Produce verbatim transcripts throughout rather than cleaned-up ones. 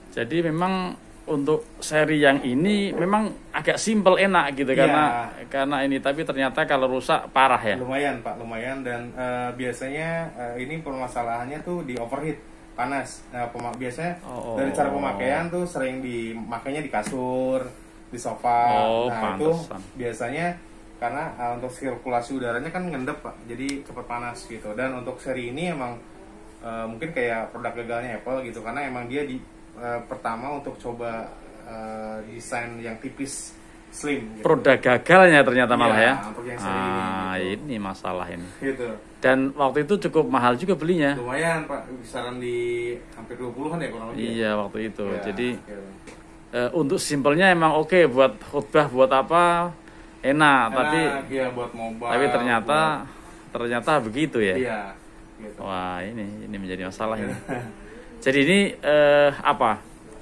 Jadi memang untuk seri yang ini memang agak simple enak gitu Iya. karena karena ini, tapi ternyata kalau rusak parah ya. Lumayan Pak, lumayan dan eh, biasanya eh, ini permasalahannya tuh di overheat, panas. Nah, pema- biasanya Oh, dari cara oh. pemakaian tuh sering dimakainya di kasur, di sofa. Oh, Nah, itu pantesan. biasanya karena eh, untuk sirkulasi udaranya kan ngendep Pak, jadi cepat panas gitu. Dan untuk seri ini emang eh, mungkin kayak produk gagalnya Apple gitu, karena emang dia di eh, pertama untuk coba eh, desain yang tipis, slim gitu. Produk gagalnya ternyata malah Iya, ya. untuk yang seri ini, Ah, gitu. ini masalah ini. Gitu. Dan waktu itu cukup mahal juga belinya. Lumayan Pak, kisaran di hampir dua puluhan ya kurang lebih. ya? Iya, waktu itu. Ya, Jadi gitu. eh, untuk simpelnya emang oke buat khutbah, buat apa enak, tapi Enak, ya buat mobile. tapi ternyata ternyata begitu buat, ya. iya, gitu. Wah, ini ini menjadi masalah ini. Jadi ini eh, apa?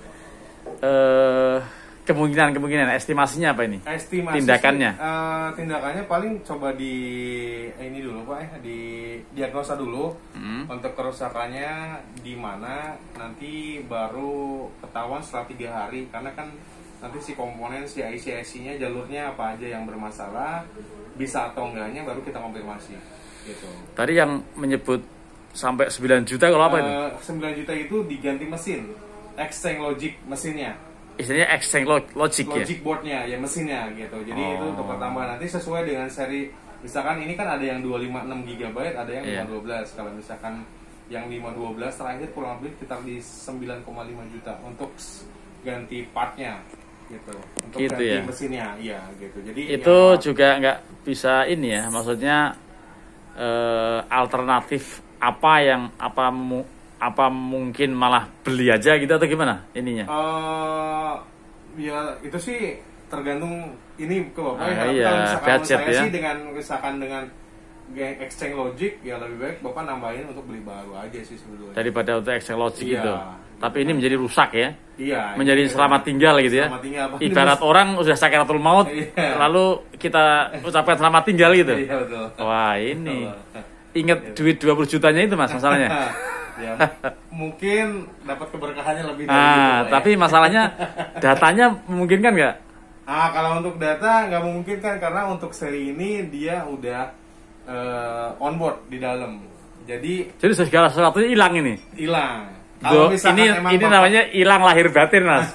Eh, kemungkinan-kemungkinan estimasinya apa ini? Estimasi Tindakannya? sih, eh, tindakannya paling coba di ini dulu Pak ya, di diagnosa dulu Hmm. untuk kerusakannya di mana, nanti baru ketahuan setelah tiga hari, karena kan nanti si komponen si I C I C-nya jalurnya apa aja yang bermasalah, bisa atau enggaknya baru kita konfirmasi gitu. Tadi yang menyebut sampai sembilan juta kalau apa itu? Eh, sembilan juta itu diganti mesin, exchange logic mesinnya, Istilahnya exchange log- logic ya. logic boardnya ya, mesinnya gitu. Jadi Oh. itu untuk pertambahan, nanti sesuai dengan seri. Misalkan ini kan ada yang dua ratus lima puluh enam giga byte, ada yang Iya. lima ratus dua belas. Kalau misalkan yang lima ratus dua belas terakhir kurang lebih sekitar di sembilan koma lima juta untuk s- ganti partnya gitu. Untuk Gitu ganti ya. mesinnya, iya gitu. Jadi Itu ya, juga nggak bisa ini ya, maksudnya eh, alternatif apa yang apa mu, apa mungkin malah beli aja gitu atau gimana ininya? eh, ya itu sih tergantung ini ke Bapak Ah, ya. Tapi iya, kalau misalkan budget saya ya. sih dengan misalkan dengan geng- exchange logic ya lebih baik Bapak nambahin untuk beli baru aja sih sebetulnya. Daripada untuk exchange logic Iya. gitu. Tapi ini menjadi rusak ya. Iya. Menjadi ini- selamat tinggal gitu ya. Selamat tinggal, Pak. Ibarat orang udah sakaratul maut, Iya. lalu kita ucapkan selamat tinggal gitu. Iya betul. Wah, ini Betul. inget duit dua puluh jutanya itu Mas masalahnya. Ya, mungkin dapat keberkahannya lebih dari itu, Nah, Pak, ya. tapi masalahnya datanya memungkinkan nggak? Ah, kalau untuk data nggak memungkinkan karena untuk seri ini dia udah eh, onboard di dalam. Jadi Jadi segala sesuatunya hilang ini. hilang. Duh, misalkan ini emang ini Bapak- namanya hilang lahir batin, Mas.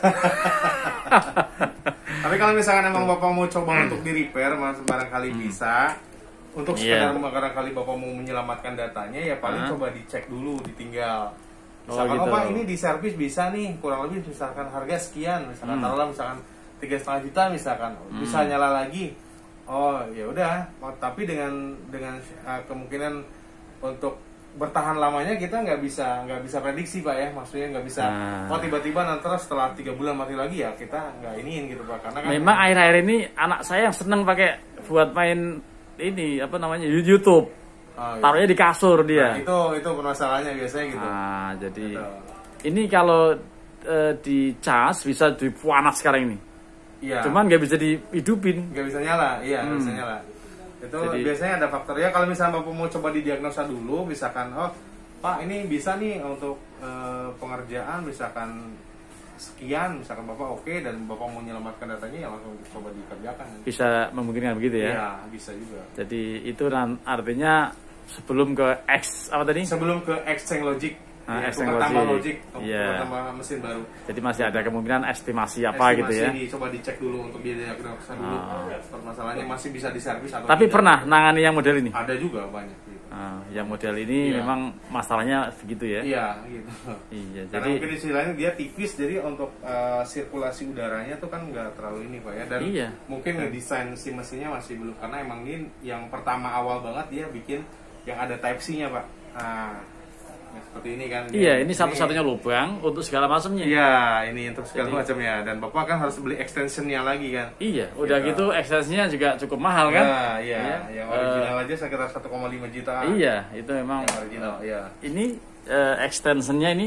Tapi kalau misalkan emang Bapak mau coba untuk di repair, Mas, barangkali bisa. Untuk Iya. sekedar barangkali Bapak mau menyelamatkan datanya, ya paling Hah? coba dicek dulu, ditinggal. Oh, Misalkan, oh, gitu. Pak, ini di servis bisa nih, kurang lebih misalkan harga sekian, misalkan Hmm. taruhlah misalkan tiga setengah juta misalkan, bisa nyala lagi. Oh, ya udah. Oh, tapi dengan dengan uh, kemungkinan untuk bertahan lamanya kita nggak bisa nggak bisa prediksi Pak ya, maksudnya nggak bisa. Nah. Oh, tiba-tiba nanti setelah tiga bulan mati lagi ya kita nggak iniin gitu Pak, karena kan Memang akhir-akhir ini anak saya yang seneng pakai buat main ini apa namanya YouTube. Oh, iya. Taruhnya di kasur Nah, dia. itu itu permasalahannya biasanya gitu. Nah, jadi Betul. ini kalau eh, dicas bisa dipanas sekarang ini. Iya. Cuman nggak bisa dihidupin. nggak bisa nyala, iya nggak Hmm. bisa nyala. Itu Jadi- biasanya ada faktornya. Kalau misalnya Bapak mau coba didiagnosa dulu, misalkan oh Pak ini bisa nih untuk eh, pengerjaan misalkan sekian, misalkan Bapak oke dan Bapak mau menyelamatkan datanya ya langsung coba dikerjakan. Bisa memungkinkan begitu ya. Iya, bisa juga. Jadi itu nan- artinya sebelum ke X apa tadi? Sebelum ke exchange logic, Ah, ya, exchange tukar tambah logic. logic, Iya. tukar tambah mesin baru. Jadi masih ada kemungkinan estimasi apa Estimasi gitu ya. di- coba dicek dulu untuk didiagnosa dulu. Ah. Permasalahannya masih bisa diservis atau Tapi tidak. pernah nangani yang model ini. Ada juga banyak gitu. Nah, yang model ini Iya. memang masalahnya begitu ya. Iya, gitu. Iya, Karena jadi mungkin istilahnya dia tipis, jadi untuk uh, sirkulasi udaranya tuh kan nggak terlalu ini Pak ya. Dan Iya. mungkin ngedesain si mesinnya masih belum, karena emang ini yang pertama awal banget dia bikin yang ada Type C-nya Pak. Nah, yang seperti ini kan. iya, ini satu-satunya lubang untuk segala macamnya. Iya, ini untuk segala Jadi- macamnya. Dan Bapak kan harus beli extensionnya lagi kan. Iya, udah Gitu. gitu extensinya juga cukup mahal kan? Nah, iya, Iya. yang original aja sekitar satu koma lima juta. Iya, itu memang Yang original, iya. ini eh, extensionnya ini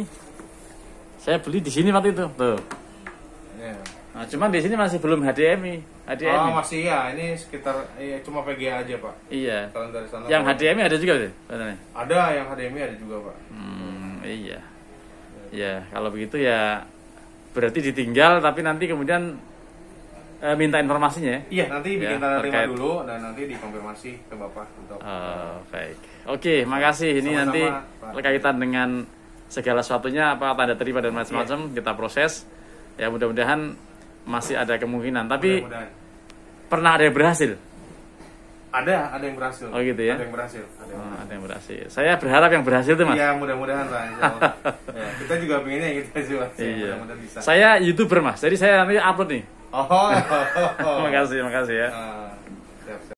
saya beli di sini waktu itu. Tuh. Iya. Nah, cuman di sini masih belum H D M I. H D M I. Oh, masih ya, ini sekitar iya, cuma P G A aja Pak. Iya. Kalau dari sana. Yang H Pak. D M I ada juga tuh, sebenarnya. Ada yang H D M I ada juga Pak. Hmm, iya. Ya, kalau begitu ya berarti ditinggal tapi nanti kemudian eh, minta informasinya ya? Iya, nanti bikin Ya, tanda terima terkait. dulu dan nanti dikonfirmasi ke Bapak untuk Oh, baik. Oke, makasih. Ini Sama-sama, nanti Pak. berkaitan dengan segala sesuatunya apa tanda terima dan macam-macam kita proses. Ya mudah-mudahan masih ada kemungkinan. Tapi mudah-mudahan. pernah ada yang berhasil. Ada, ada yang berhasil. Oh, gitu ya? Ada yang berhasil. Ada yang Oh, berhasil. ada yang berhasil. Saya berharap yang berhasil tuh Mas. Iya, mudah-mudahan Pak. Insya Allah. Ya, kita juga pengennya gitu sih Mas. Ya, Iya. mudah-mudahan bisa. Saya YouTuber Mas. Jadi saya nanti upload nih. Oh. Makasih, makasih ya. Ah.